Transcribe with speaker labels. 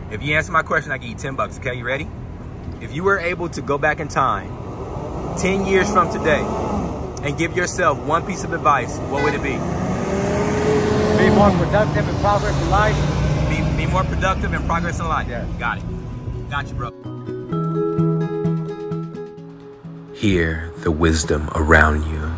Speaker 1: If you answer my question, I give you 10 bucks, okay? You ready? If you were able to go back in time 10 years from today and give yourself one piece of advice, what would it be?
Speaker 2: Be more productive and progress in life.
Speaker 1: Be more productive and progress in life.
Speaker 2: Yeah.
Speaker 1: Got it. Got you, bro.
Speaker 3: Hear the wisdom around you.